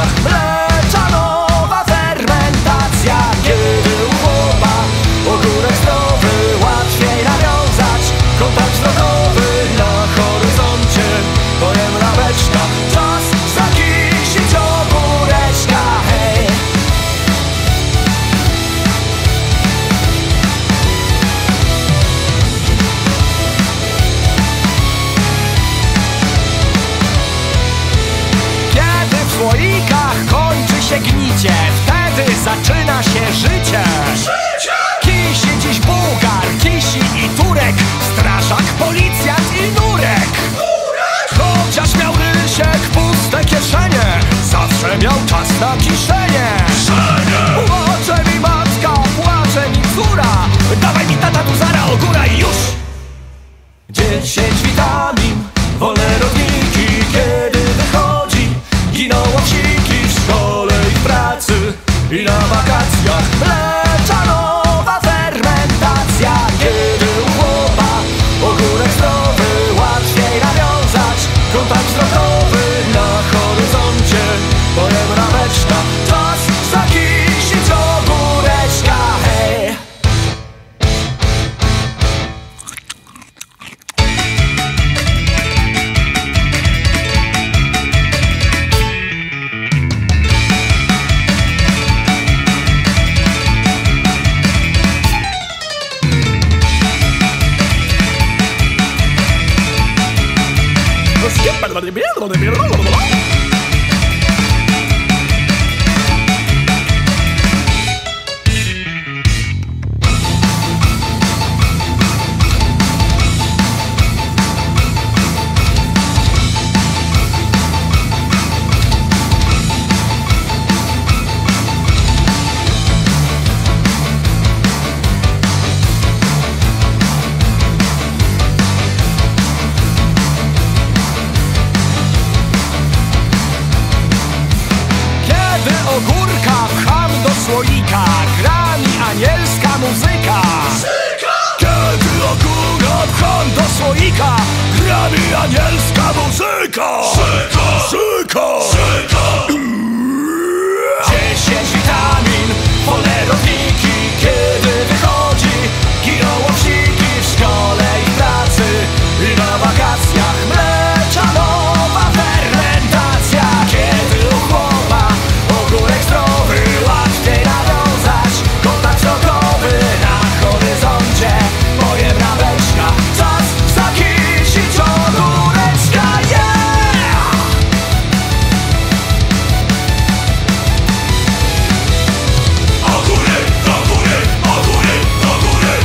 wakacjach. Mleczanowa fermentacja, kiedy u chłopa ogórek zdrowy, łatwiej nawiązać kontakt wzrokowy. Na horyzoncie pojemna beczka, czas zakisić ogóreczka, hej. Kiedy w słoikach kończy się gnicie, wtedy zaczyna się życie. Kisi dziś Bułgar, Kisi i Turek, strażak, policjant i nurek. Chociaż miał Rysiek puste kieszenie, zawsze miał czas na kiszenie. Płacze mi matka, płacze mi córa, dawaj mi tata tu zara, ogóra i już. 10 witamin, wolne rodniki, kiedy wychodzi, giną łowciki w szkole i w pracy i na wakacjach. Mleczanowa fermentacja, kiedy u chłopa ogórek zdrowy, łatwiej nawiązać kontakt wzrokowy. Na horyzoncie pojemna beczka, czas zakisić ogóreczka, hej. Ogórka pcham do słoika, gra mi anielska muzyka. Kiedy ogórka pcham do słoika, gra mi anielska muzyka. Syka. 10 witamin, wolne rodniki, kiedy wychodzi, giną łowciki w szkole i w pracy i na wakacjach. Mleczanowa fermentacja, kiedy u chłopa ogórek zdrowy, łatwiej nawiązać kontakt wzrokowy. Na horyzoncie pojemna beczka, czas zakisić ogóreczka, yeah! Ogórek, ogórek, ogórek, ogórek.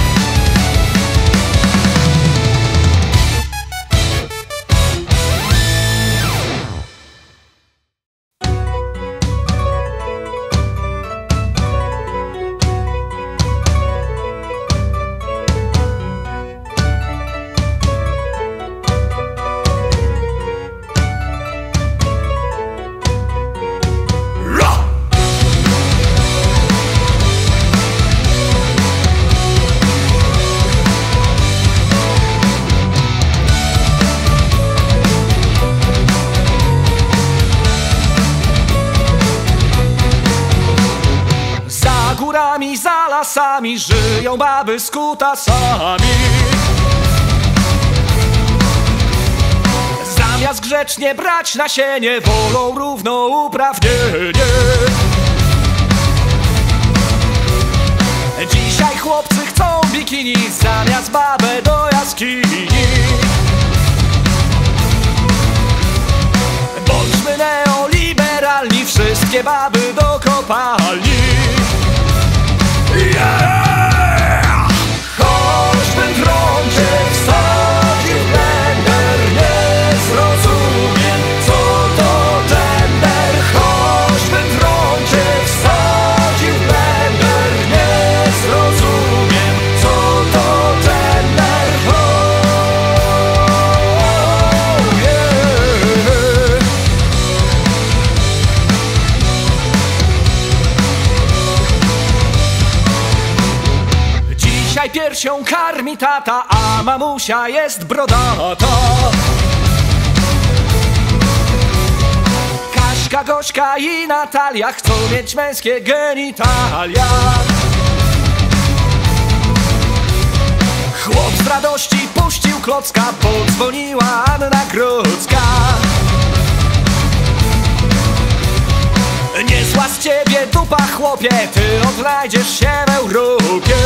Za górami, za lasami żyją baby z kutasami. Zamiast grzecznie brać nasienie, wolą równouprawnienie. Dzisiaj chłopcy chcą bikini, zamiast babę do jaskini. Bądźmy neoliberalni, wszystkie baby do kopalni. Yeah! Choćbym trącie wsadził blender, nie zrozumiem, co to gender. Choćbym trącie wsadził blender, nie zrozumiem, co to gender. Oh, yeah. Dzisiaj piersią karmi tata, a mamusia jest brodata. Kaśka Gośka i Natalia chcą mieć męskie genitalia. Chłop z radości puścił klocka, podzwoniła Anna Grodzka. Niezła z ciebie dupa, chłopie, ty odnajdziesz się w Europie.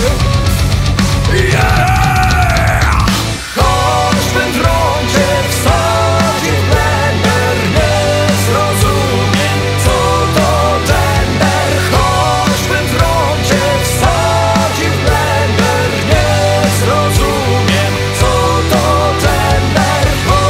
Yeah! Choćbym trącie wsadził w blender, nie zrozumiem, co to gender. Choćbym trącie wsadził w blender, nie zrozumiem, co to gender.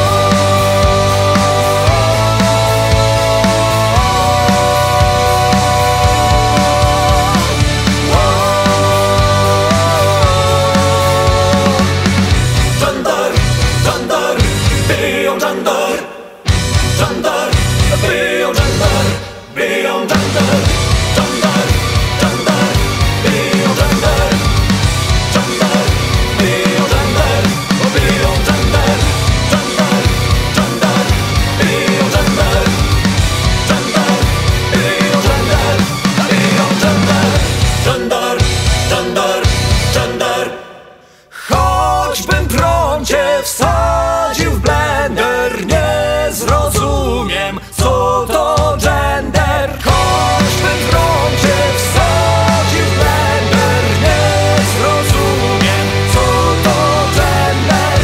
Choćbym prącie wsadził w blender, nie zrozumiem, co to gender. Choćbym prącie wsadził w blender, nie zrozumiem, co to gender.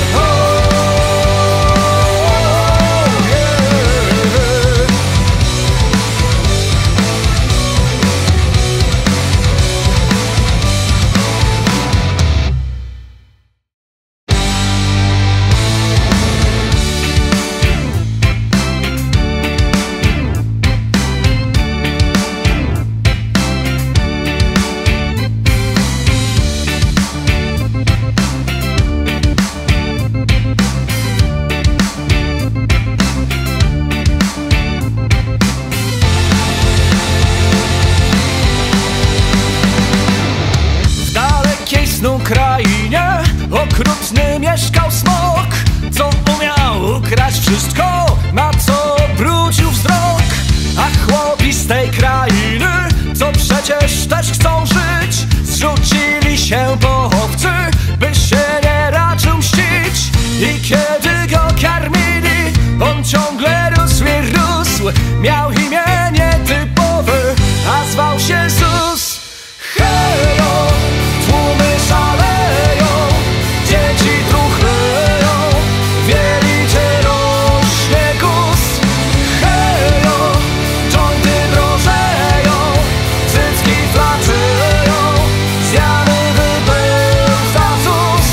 Krainie okrutny mieszkał smok, co umiał ukraść wszystko, na co brudził wzrok. A chłopi z tej krainy, co przecież też chcą żyć, zrzucili się pochowcy, by się nie raczył mścić. I kiedy go karmili, on ciągle rósł i rósł. Miał imię nietypowe, a zwał się Zus. Hejo, tłumy szaleją, dzieci truchleją, wielicie rośnie guz. Hejo, jointy drożeją, cycki flaczyją, zjany wypełza ZUS.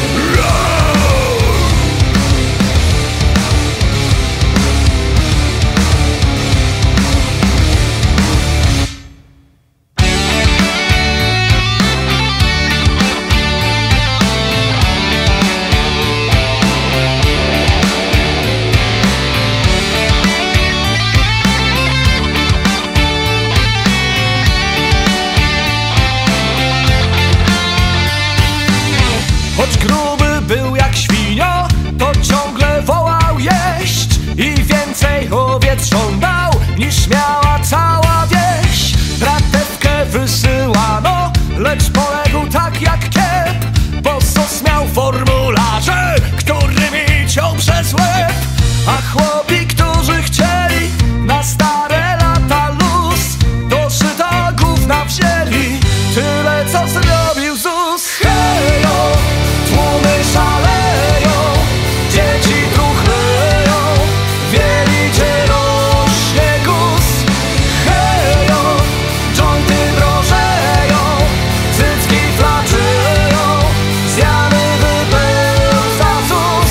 Choć gruby był jak świnia, to ciągle wołał jeść i więcej owiec żądał, niż miała cała wieś. Bratewkę wysyłano, lecz poległ tak jak kiep, bo sos miał formularze, którymi ciął przez łeb. A chłopi, którzy chcieli na stare lata luz, do szyta gówna wzięli tyle, co zrobił ZUS. Hejo, tłumy szaleją, dzieci truchleją, wielicie rośnie guz. Hejo, jointy drożeją, cycki flaczyją, zjany wypełza ZUS.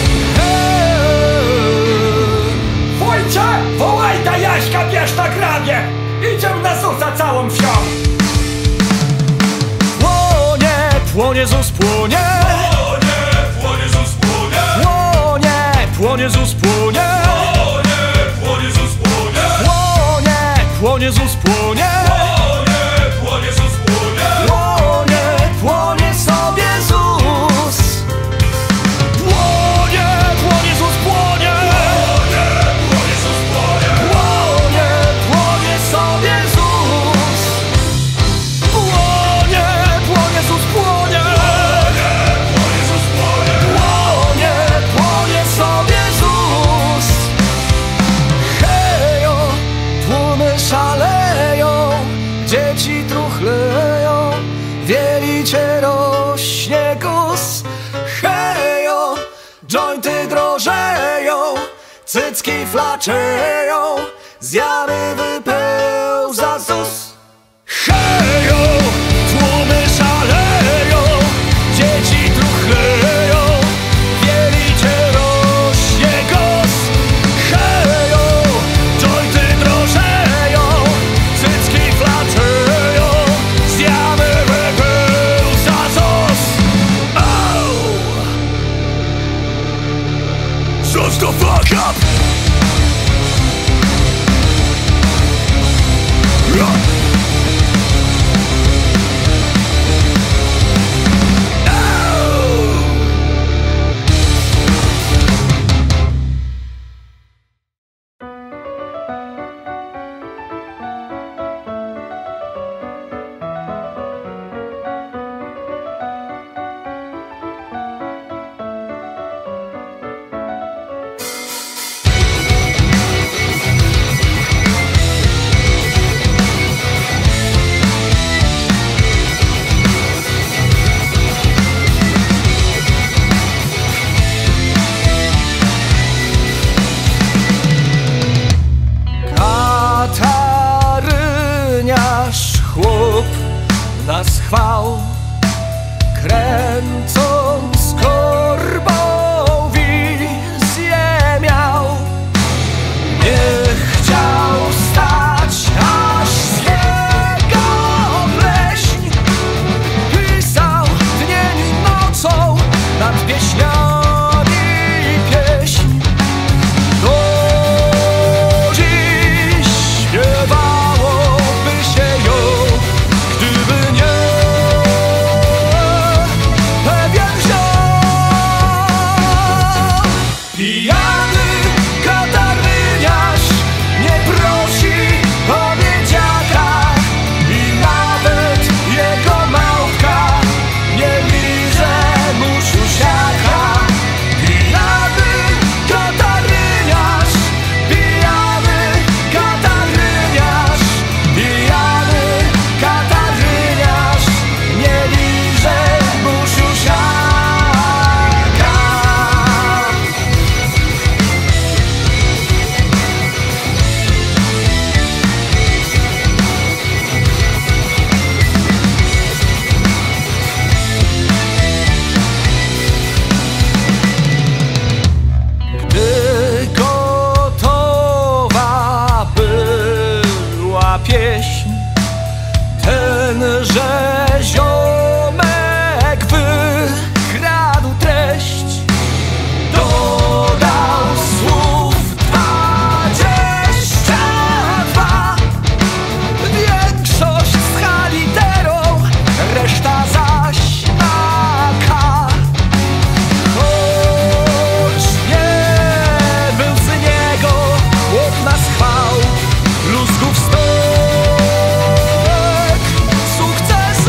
Wójcie, wołaj ta Jaśka, bierz na grabie, idziemy na ZUS-a całą wsią. Płonie ZUS, płonie. Płonie ZUS, płonie. Płonie ZUS, płonie. Płonie ZUS, płonie. Płonie ZUS, płonie. Płonie ZUS, płonie. Płonie sobie ZUS. Płonie ZUS, płonie. Płonie ZUS, płonie. Wielicie rośnie guz. Hejo, jointy drożeją, cycki flaczeją, z jamy wypełza ZUS. Hejo, tłumy szaleją, dzieci truchleją, wielicie rośnie guz. Hejo, jointy drożeją, cycki flaczeją, z jamy wypełza ZUS. Shut the fuck up! Chłop nas chwał, kręcąc korbą wizję miał. Nie chciał stać, aż z jego pleśń pisał dniem i nocą nad pieśniami pieśń. Do dziś śpiewałoby się ją, gdyby nie pewien ziom. Pijany kataryniarz nie prosi o miedziaka i nawet jego małpka nie liże mu siusiaka. Pijany kataryniarz, pijany kataryniarz, pijany kataryniarz nie liże mu siusiaka. Gdy gotowa była pieśń, tenże ziomek wykradł treść. Dodał słów 22, większość z haliterą, reszta zaś na K. Choć nie był z niego chłop nas chwał, bluzgów stok, sukces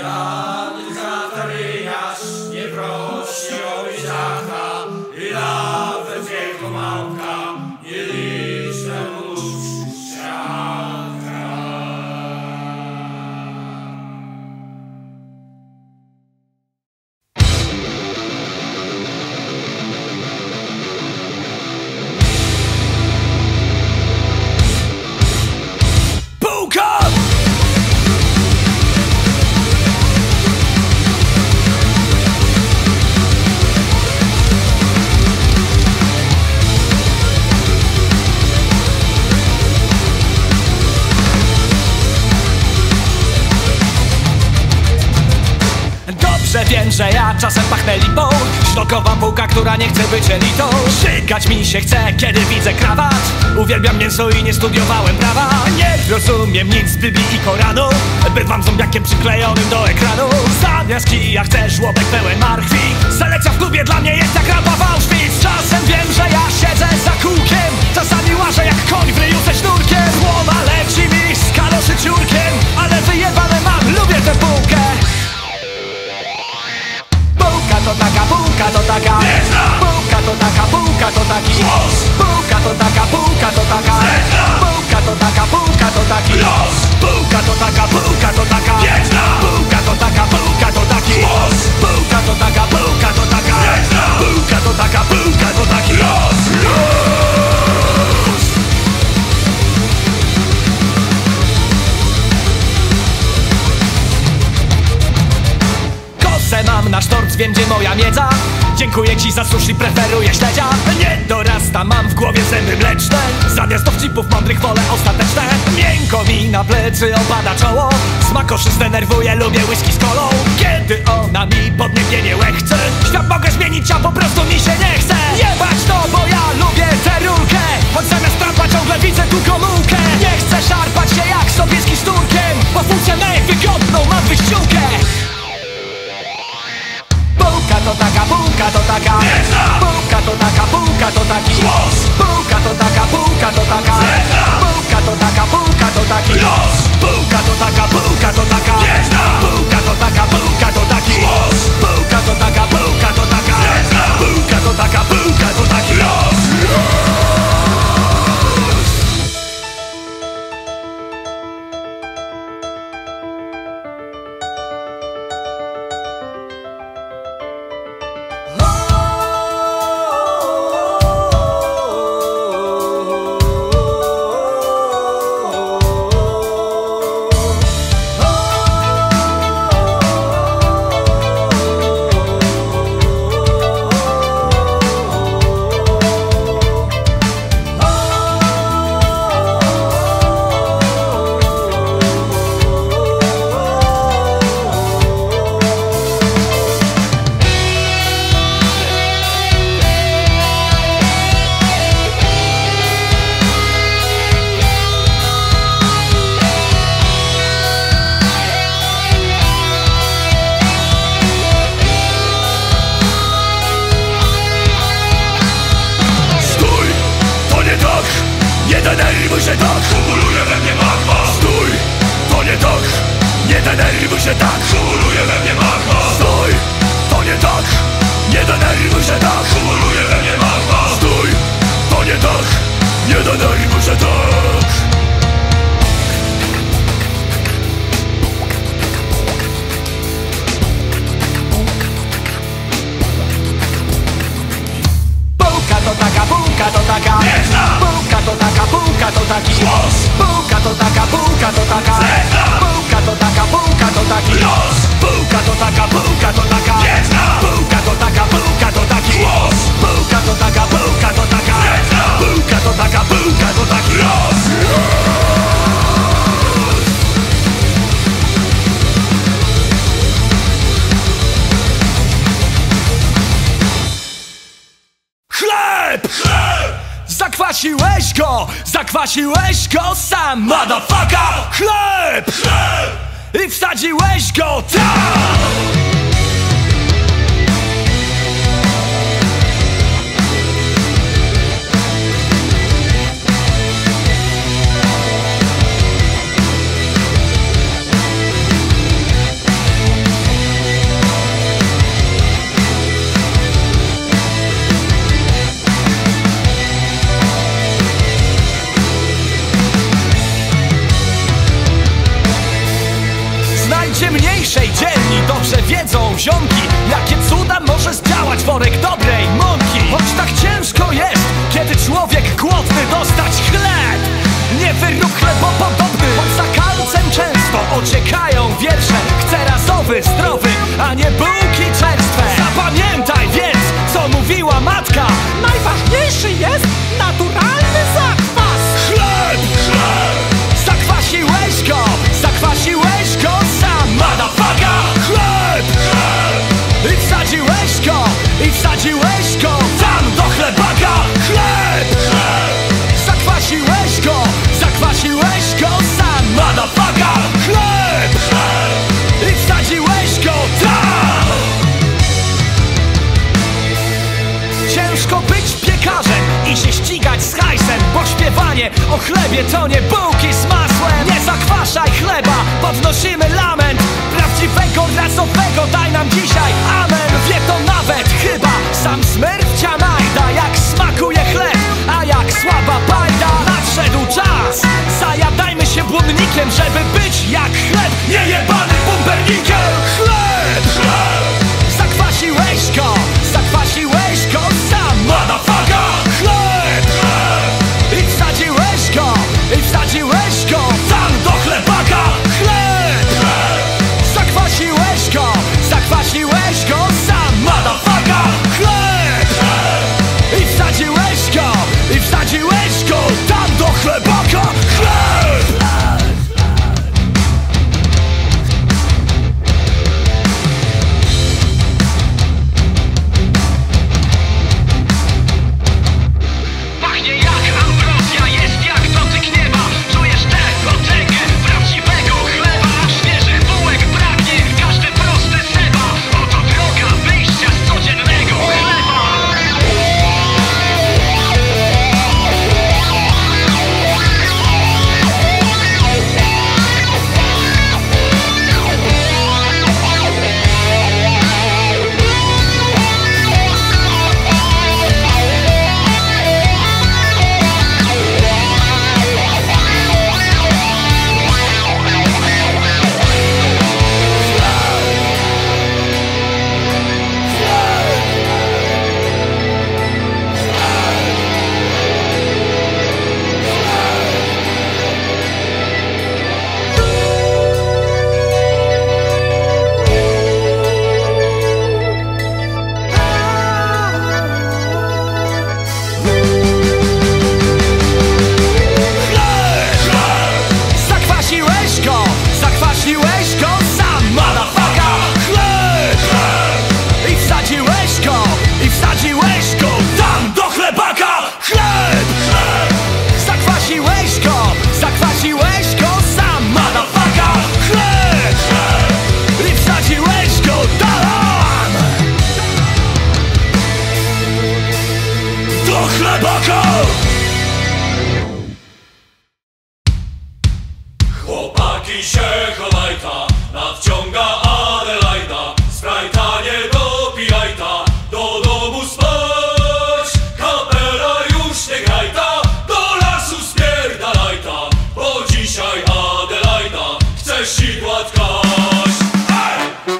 Wiem, że ja czasem pachnę lipą. Szlokowa bułka, która nie chce być elitą. Żygać mi się chce, kiedy widzę krawat. Uwielbiam mięso i nie studiowałem prawa. Nie rozumiem nic z Biblii i Koranu. Bywam zombiakiem przyklejonym do ekranu. Zamiast kija chcę żłobek pełen marchwi. Selekcja w klubie dla mnie jest jak rampa w Auschwitz. Czasem wiem, że ja siedzę za kółkiem. Czasami łażę jak koń w ryju ze sznurkiem. Głowa leci mi z kaloszy ciurkiem. Ale wyjebane mam, lubię tę bułkę. To taka bułka, to taka bułka, to taka bułka, to taki bułka, to taka bułka, to taka bułka, to taka bułka, to taki bułka, to taka bułka, to taka bułka, to taka bułka, to taki bułka, to taka bułka, to taka bułka, to taka bułka, to taki mam na sztorc, wiem gdzie moja miedza. Dziękuję ci za sushi, preferuję śledzia. Nie dorasta, mam w głowie zęby mleczne. Zamiast dowcipów mądrych wolę ostateczne. Miękko mi na plecy opada czoło. Smakoszy zdenerwuje, lubię whisky z kolą. Kiedy ona mi podniebnie nie łechce. Świat mogę zmienić, a po prostu mi się nie chce. Jebać to, bo ja lubię tę rurkę. Choć zamiast trampa ciągle widzę tu komórkę. Nie chcę szarpać się jak Sobieski z Turkiem. Bo funkcję wygodną mam wyściółkę. Bułka to taka bułka, to taka bułka, to taka bułka, to taki bułka, to taka bułka, to taka bułka, to taka bułka, to taki bułka, to taka bułka, to taka bułka, to taka bułka, to taki bułka, to taka bułka, to taka bułka, to taka bułka, to taki denerwuj się tak, kumuluje we mnie magma. Stój, to nie tak, nie denerwuj się tak, kumuluje we mnie magma. Stój, to nie tak, nie denerwuj się tak, kumuluje we mnie magma. Stój, to nie tak, nie denerwuj się tak. Bułka to taka bułka, to taka bułka, to taka bułka, to taki bułka, to taka bułka, to taka bułka, to taka bułka, to taki bułka, to taka bułka, to taka bułka, to taka bułka, to taki bułka, to taka bułka, to taka bułka, to taka bułka, to taki Zakwasiłeś go sam, motherfucker! Chleb! I wsadziłeś go tam! dzisiejszej dzielni dobrze wiedzą ziomki, jakie cuda może zdziałać worek dobrej mąki. Choć tak ciężko jest, kiedy człowiek głodny dostać chleb. Nie wyrób chlebopodobny, choć za kalcem często ociekają wiersze. Chcę rasowy, zdrowy, a nie bułki czerstwe. Zapamiętaj więc, co mówiła matka: najważniejszy jest naturalny zakwas. Chleb! Chleb! Zakwasiłeś go sam, motherfucker! Chleb! Chleb! I wsadziłeś go tam do chlebaka! Chleb! Chleb! Zakwasiłeś go sam, motherfucker! Chleb! Chleb! I wsadziłeś go tam! Ciężko być piekarzem i się ścigać z hajsem, bo śpiewanie o chlebie to nie bułki z masłem. Nie zakwaszaj chleba, podnosimy lament. Prawdziwego, rasowego daj nam dzisiaj amen. Wie to nawet chyba sam Smurf Najda, jak smakuje chleb, a jak słaba bajda. Nadszedł czas, zajadajmy się błonnikiem, żeby być jak chleb, nie jebany bumpernikiem. Chleb! Chleb! Zakwasiłeś go sam, motherfucker! Chleb! Chleb! I wsadziłeś go tam do chlebaka! Chleb! Chleb! Zakwasiłeś go sam, motherfucker! Chleb! Chleb! I wsadziłeś go tam do chlebaka! Chleb! Pachnie jak ambrozja, jest jak dotyk nieba. Czujesz tę potęgę prawdziwego chleba. Świeżych bułek pragnie każdy prosty seba. Oto droga wyjścia z codziennego chleba. Zakwasiłeś go sam, motherfucker! Chleb! Chleb! I wsadziłeś go tam do chlebaka! Chleb! Chleb! Zakwasiłeś go sam, motherfucker! Chleb! Chleb! I wsadziłeś go tam do chlebaka! Chłopaki się chowaj ta, nadciąga Adelaida. Sprajta nie dopijaj ta, do domu spać. Kapela już nie graj ta, do lasu spierdalaj ta, bo dzisiaj Adelaida chce sidła tkać. Ej!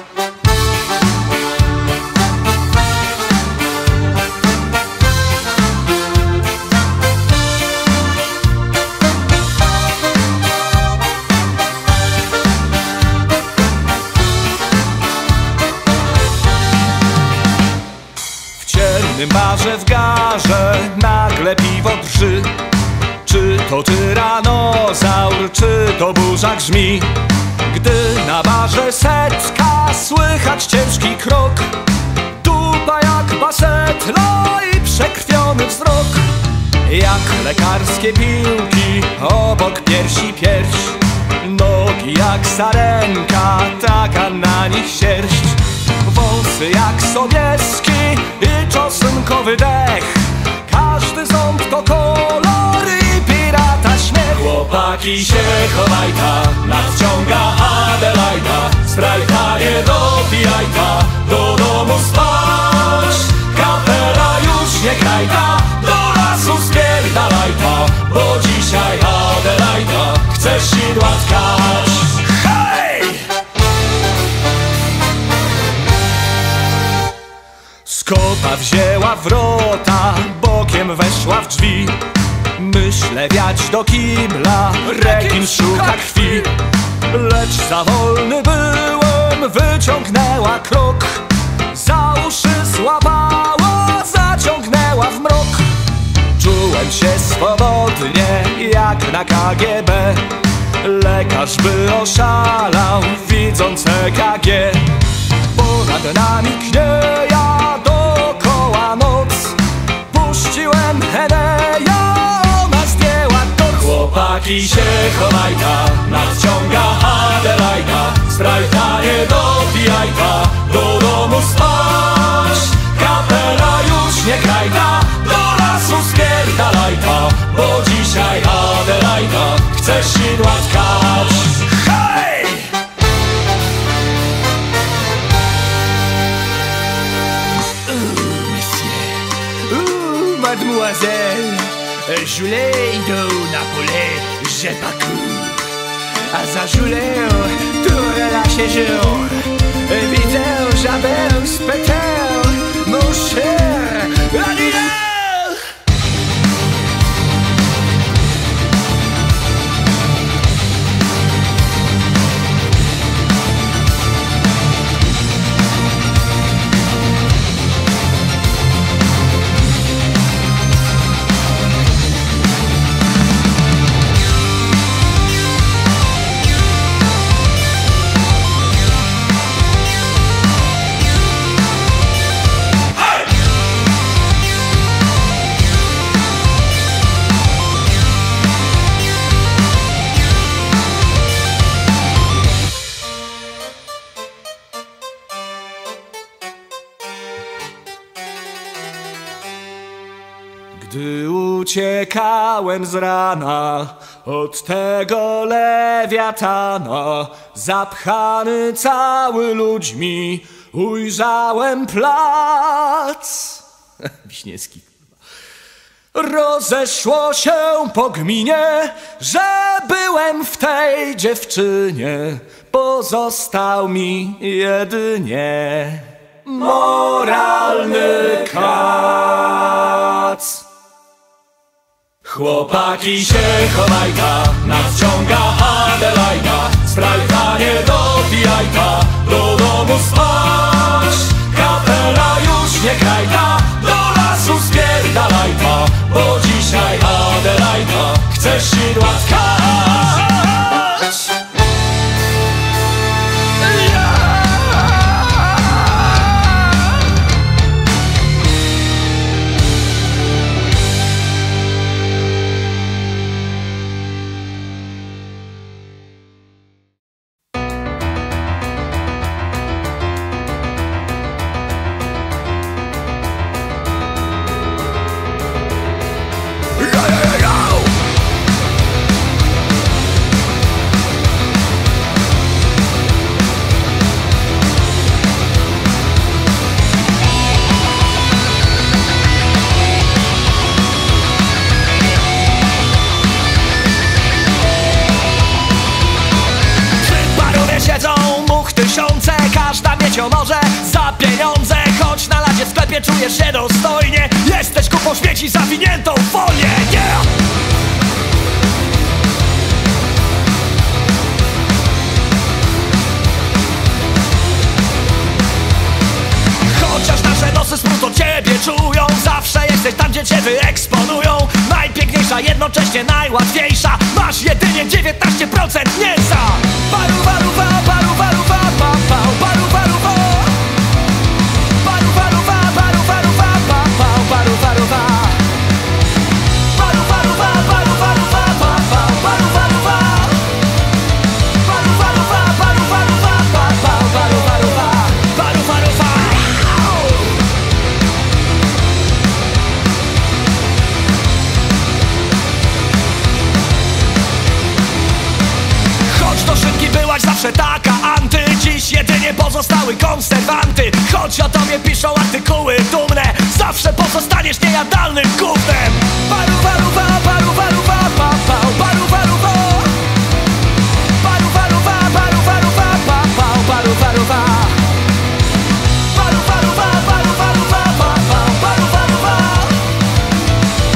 W ciemnym barze w garze nagle piwo drży. Czy to tyranozaur, czy to burza grzmi? Gdy na barze setka słychać ciężki krok, dupa jak baset, no i przekrwiony wzrok. Jak lekarskie piłki obok piersi pierś, nogi jak sarenka, taka na nich sierść. Wąsy jak sobieski i czosnkowy dech, każdy ząb to kolor i pirata śmiech. Chłopaki się chowaj ta, nadciąga Adelaida. Sprajta nie dopijaj ta, do domu spać. Kapela już nie graj ta, do lasu spierdalaj ta, bo dzisiaj Adelaida chce sidła tkać. Hej! weszła w drzwi. Myślę wiać do kibla, rekin szuka krwi. Lecz za wolny byłem, wyciągnęła krok. Za uszy złapała, zaciągnęła w mrok. Czułem się swobodnie, jak na KGB. Lekarz by oszalał, widząc EKG. Ponad nami knieja, dookoła noc. Puściłem Eneja, ona zdjęła tor. Chłopaki się chowajta, nadciąga Adelajda. Sprajta nie dopijajta, do domu spać. Kapela już nie grajta, do lasu spierdalajta, bo dzisiaj Adelajda chce sidła tkać. Hej! Monsieur, mademoiselle, Julet do Napolé, j'ai pas cool. A za Julet, tout la séjour. Widzę żabę z Peter, mon cher Adileur. Gdy uciekałem z rana od tego lewiatana, zapchany cały ludźmi, ujrzałem plac. Wiśniewski. Rozeszło się po gminie, że byłem w tej dziewczynie. Pozostał mi jedynie moralny kac. Chłopaki się chowajta, nadciąga Adelajda. Sprajta nie dopijajta, do domu spać. Kapela już nie grajta, do lasu spierdalajta, bo dzisiaj Adelajda chce sidła tkać. Każda mieć ją może za pieniądze. Choć na ladzie w sklepie czujesz się dostojnie, jesteś kupą śmieci zawiniętą w folię. Yeah! Chociaż nasze nosy smród od ciebie czują, zawsze jesteś tam, gdzie cię wyeksponują. Najpiękniejsza, jednocześnie najłatwiejsza. Masz jedynie 19% mięsa. Paru, paru, pa, paru, paru, pa, pa, pa, paru, paru, pa. Paru, paru, pa, paru, paru, pa, pa, pa, paru, paru, pa. Paru, paru, pa, paru, paru, pa, pa, pa, paru, paru, pa. Paru, paru, pa, paru, paru, pa, pa, pa, paru, paru, pa. Paru, paru, pa. Choć do szybki byłaś zawsze taka anty, dziś jedynie pozostały konserwanty. Choć o tobie piszą artykuły dumne, zawsze pozostaniesz niejadalnym gównem. Paru, paru, pa, paru, paru, pa, pa, pa, paru, paru, pa. Paru, paru, pa, paru, paru, pa, pa, pa, paru, paru, pa. Paru, paru, pa, paru, paru, pa, pa, pa, paru, paru, pa.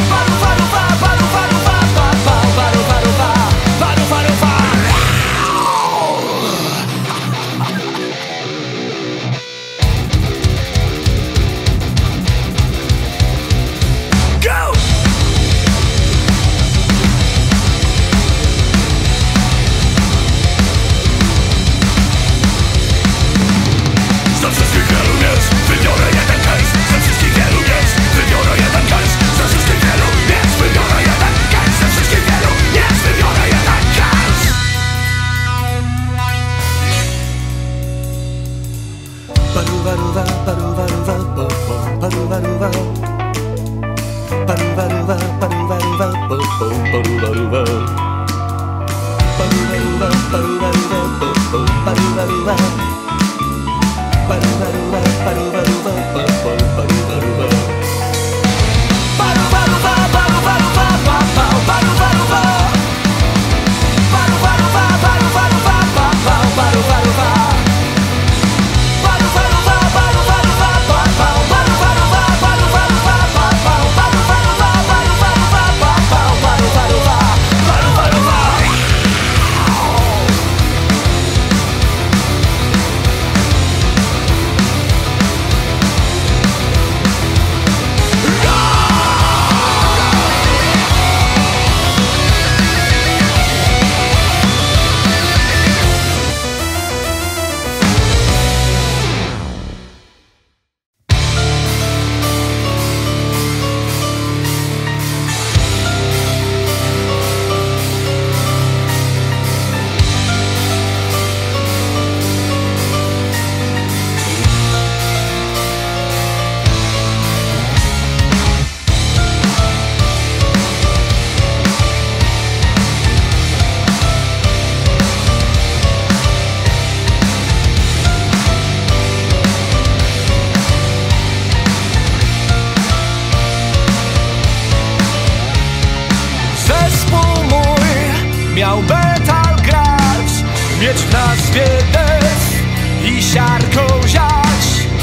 Miał metal grać, mieć w nazwie death i siarką ziać.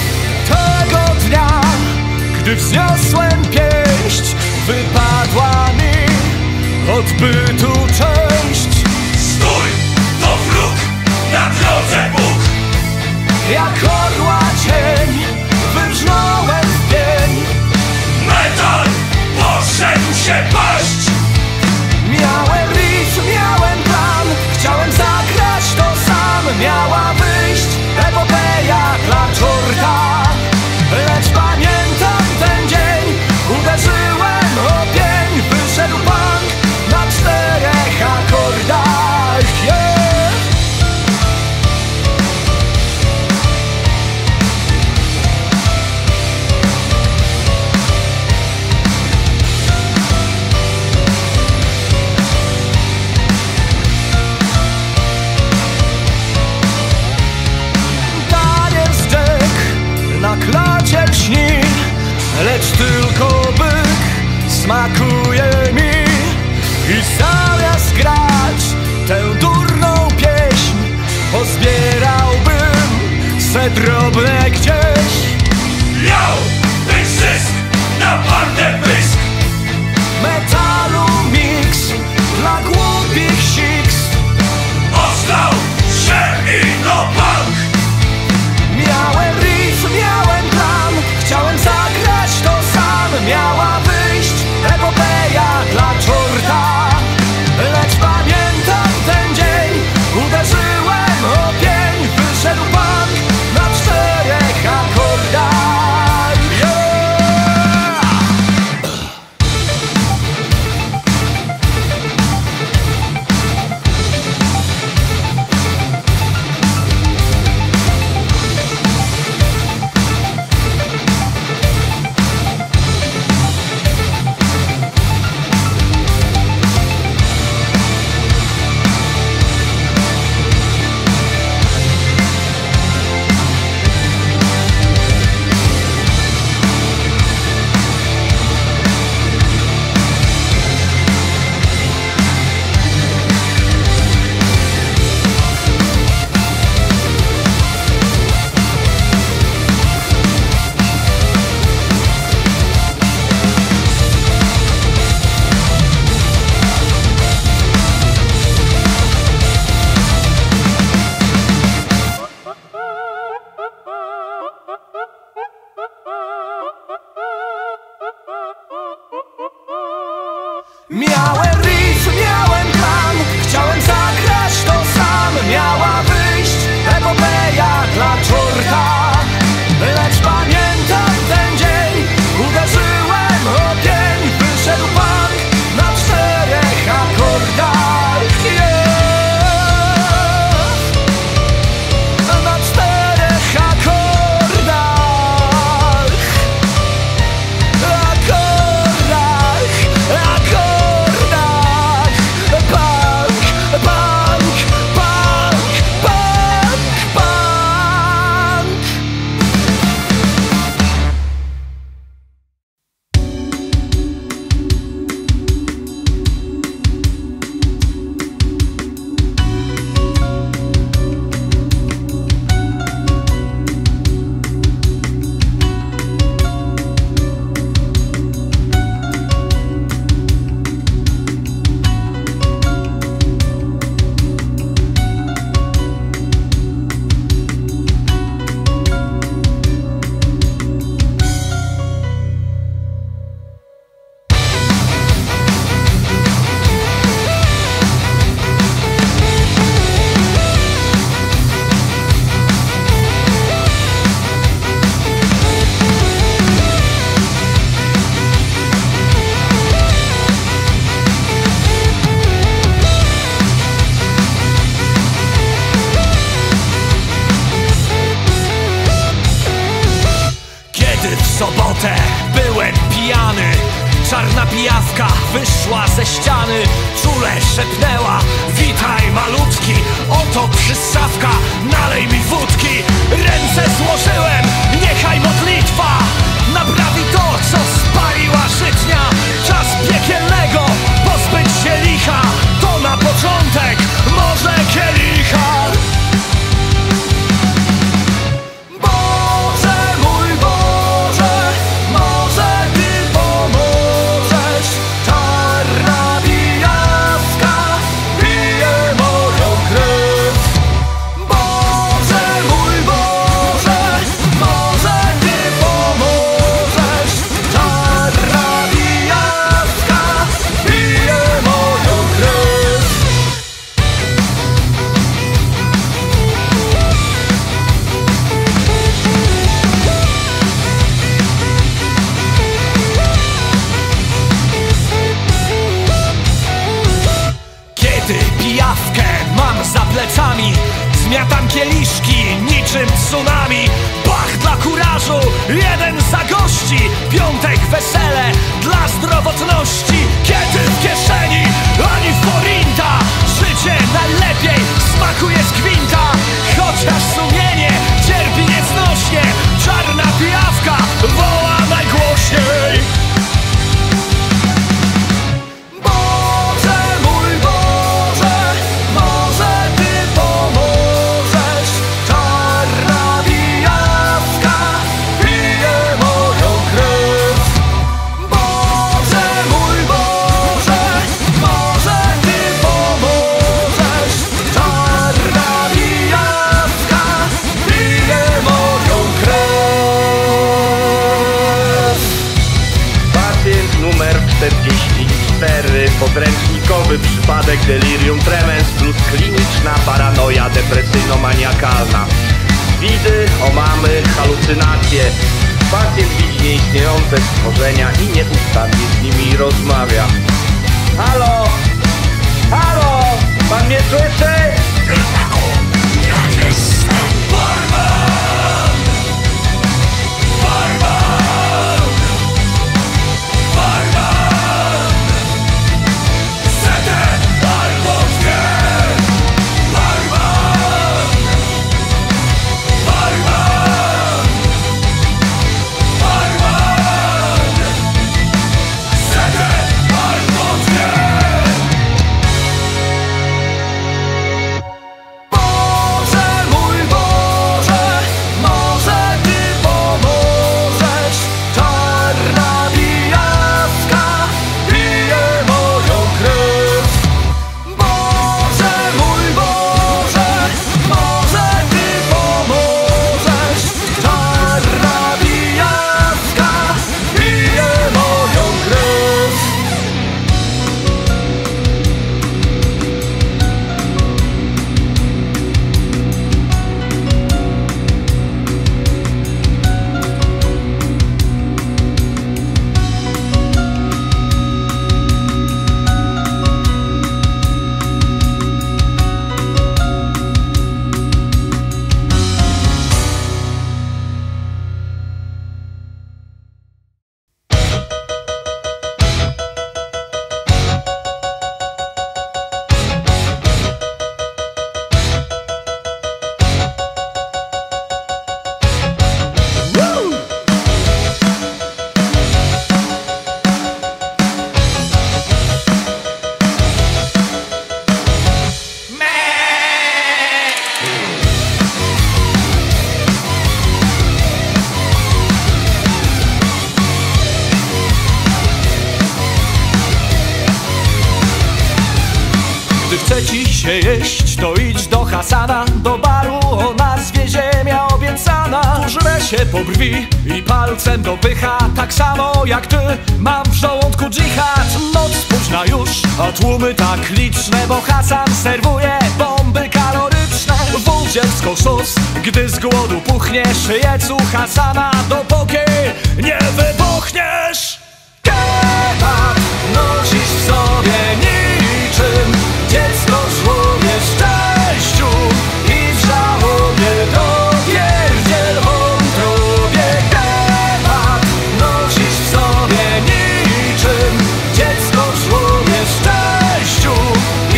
Tego dnia, gdy wzniosłem pięść, wypadła mi od bytu część. Stój, to wróg, na drodze Bóg. Jak orła cień, wyrżnąłem w pień. Metal poszedł się paść. Miałem riff, miałem plan, chciałem zagrać to sam. Miała wyjść epopeja dla czorta, lecz pamiętam ten dzień. Uderzyłem o pień, wyszedł punk na 4 akordach. Na klacie lśni, lecz tylko byk smakuje mi. I zamiast grać tę durną pieśń, pozbierałbym se drobne gdzieś. Miał być zysk, naprawdę pysk. Metalu mix dla głupich siks. Ostał się inopunk. Miałem riff, miałem plan, chciałem zagrać to sam. Miała wyjść epopeja dla czorta, lecz pamiętam ten dzień. Uderzyłem o pień, wyszedł punk na 4 akordach. szepnęła: witaj malutki, oto przystawka, nalej mi wódki. Ręce złożyłem, niechaj modlitwa naprawi to, co spaliła żytnia. Czas piekielnego, pozbyć się licha, to na początek może kielicha. Boże, mój Boże, może Ty pomożesz. Czarna pijawka pije moją krew. Boże, mój Boże, może Ty pomożesz. Czarna pijawka pije moją krew. Kiedy pijawkę mam za plecami, zmiatam kieliszki niczym tsunami. Bach dla kurażu, jeden za gości, piątek wesele dla zdrowotności. Kiedy w kieszeni ani forinta, życie najlepiej smakuje z gwinta. Chociaż sumienie cierpi nieznośnie, czarna pijawka woła najgłośniej. Boże, mój Boże, może Ty pomożesz. Czarna pijawka pije moją krew. Boże, mój Boże, może Ty pomożesz. Czarna pijawka pije moją krew. Pacjent numer 44, podręcznikowy przypadek delirium tremens plus kliniczna paranoja depresyjno-maniakalna. Widy, omamy, halucynacje. Pacjent widzi nieistniejące stworzenia i nieustannie z nimi rozmawia. Halo? Halo? Pan mnie słyszy? Boże, mój Boże, może Ty pomożesz. Czarna pijawka pije moją krew. Boże, mój Boże, może Ty pomożesz. Czarna pijawka pije moją krew. Gdy chce ci się jeść, to idź do Hasana, do baru o nazwie Ziemia Obiecana. Żre się po brwi i palcem dopycha, tak samo jak ty mam w żołądku dżihad. Noc późna już, a tłumy tak liczne, bo Hasan serwuje bomby kaloryczne. Wółdzielsko sos, gdy z głodu puchniesz, jedz u Hasana, dopóki nie wybuchniesz. Kebab nosisz w sobie niczym dziecko w żłobie szczęściu i w żałobie dopierdziel wątrobie. Kebab nosisz w sobie niczym dziecko w żłobie szczęściu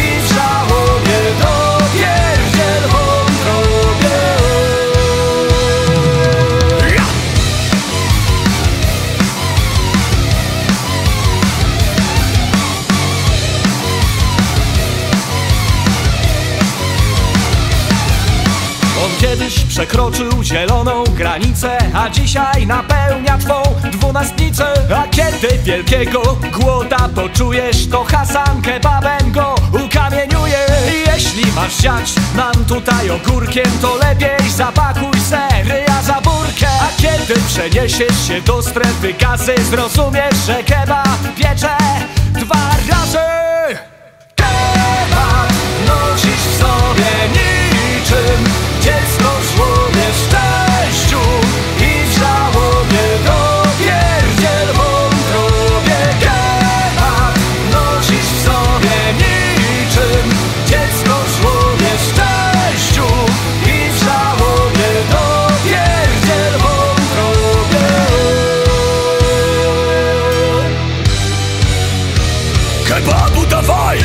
kiedyś przekroczył zieloną granicę, a dzisiaj napełnia twą dwunastnicę. A kiedy wielkiego głoda poczujesz, to Hasan kebabem go ukamieniuje. Jeśli masz siać nam tutaj ogórkiem, to lepiej zapakuj seryja za burkę. A kiedy przeniesiesz się do strefy gazy, zrozumiesz, że kebab piecze dwa razy. Kebab nosisz w sobie niczym dziecko w żłobie w szczęściu i w żałobie dopierdziel wątrobie. Kebab nosisz w sobie niczym dziecko w żłobie w szczęściu i w żałobie dopierdziel wątrobie. Kebabu dawaj!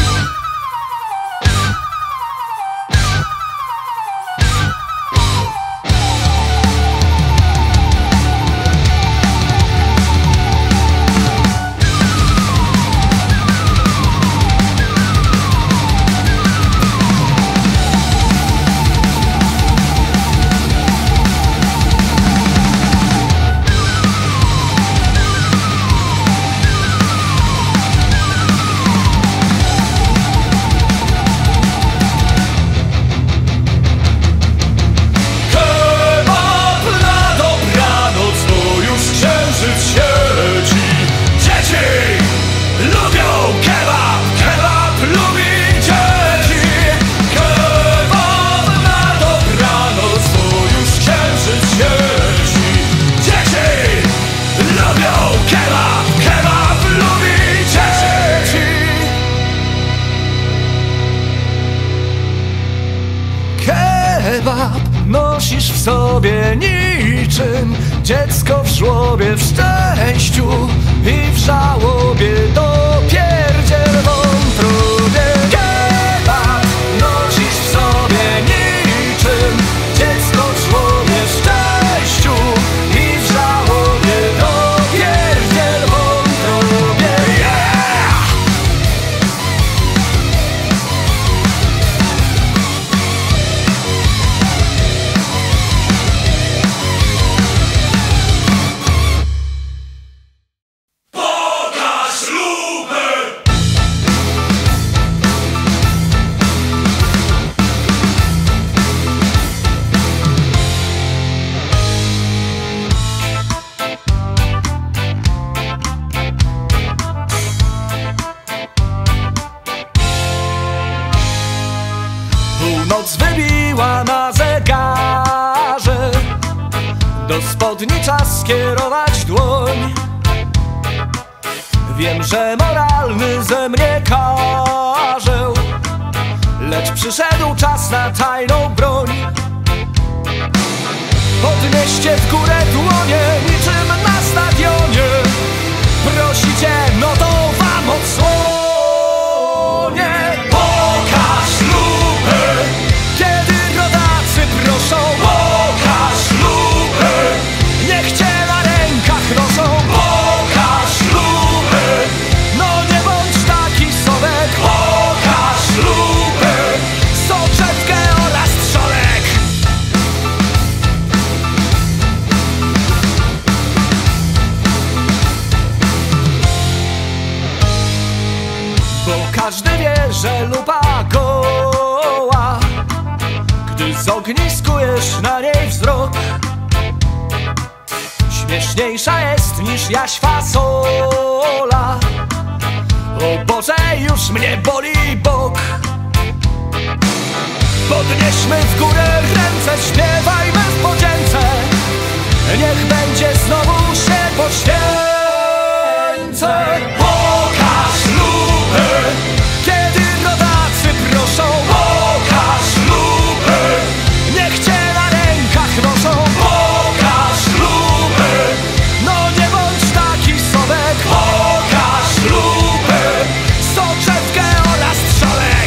Kebab nosisz w sobie niczym dziecko w żłobie w szczęściu i w żałobie dopierdziel wątrobie. Kebab nosisz w sobie niczym dziecko w żłobie w szczęściu i w żałobie dopierdziel wątrobie. Północ wybiła na zegarze, do spodni czas skierować dłoń. Wiem, że moralny ze mnie karzeł, lecz przyszedł czas na tajną broń. Podnieście w górę dłonie niczym na stadionie. Prosicie, no to wam odsłonię. Pokaż lupę, kiedy rodacy proszą. Pokaż lupę, niech cię na rękach noszą. Pokaż lupę, no nie bądź taki sobek. Pokaż lupę, soczewkę oraz trzolek. Bo każdy wie, że lupa goła, gdy zogniskujesz na niej wzrok. Śmieszniejsza jest niż jaś fasola. O Boże, już mnie boli bok. Podnieśmy w górę ręce, śpiewajmy w podzięce. Niech będzie znowu się poświęcę. Pokaż lupę, kiedy rodacy proszą. Pokaż lupę, niech cię na rękach noszą. Pokaż lupę, no nie bądź taki sobek. Pokaż lupę, soczewkę oraz trzolek.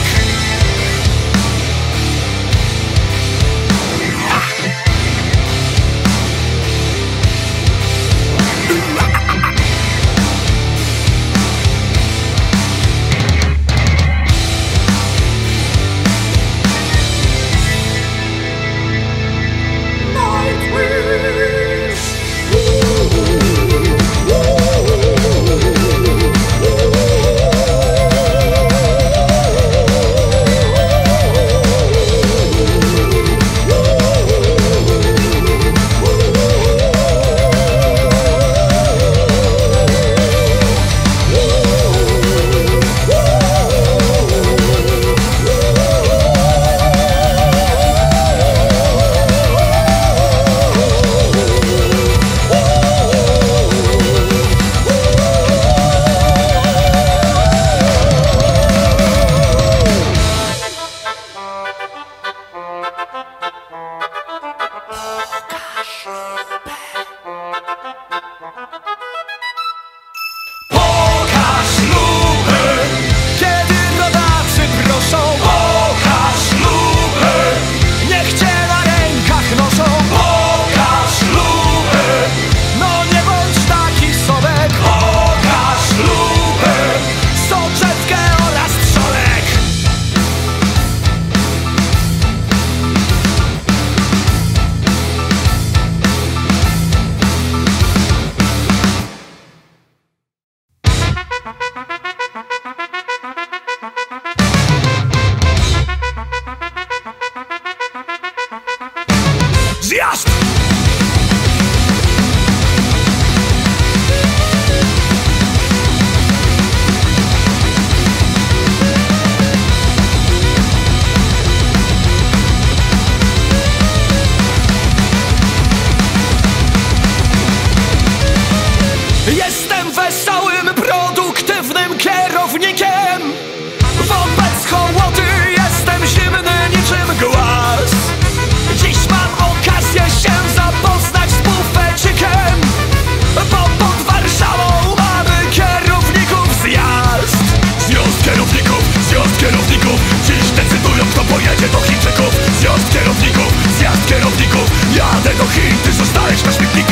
wesołym, produktywnym kierownikiem. Wobec hołoty jestem zimny niczym głaz. Dziś mam okazję się zapoznać z bufecikiem, bo pod Warszawą mamy kierowników zjazd. Zjazd kierowników, dziś decydują, kto pojedzie do Chińczyków. Zjazd kierowników, jadę do Chin, ty zostajesz na śmietniku.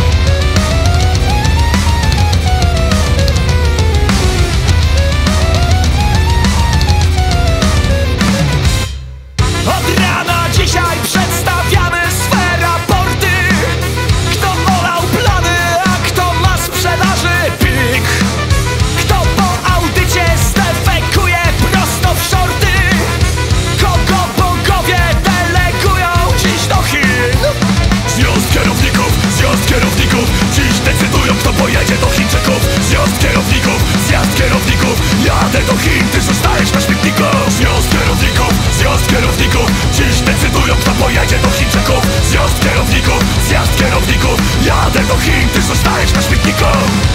Od rana dzisiaj przedstawiamy swe raporty. Kto olał plany, a kto ma sprzedaży pik. Kto po audycie zdefekuje prosto w shorty. Kogo bogowie delegują dziś do Chin. Zjazd kierowników, dziś decydują, kto pojedzie do Chińczyków. Zjazd kierowników, jadę do Chin, ty zostajesz na śmietniku. Zjazd kierowników, dziś decydują, kto pojedzie do Chińczyków. Zjazd kierowników, jadę do Chin, ty zostajesz na śmietniku.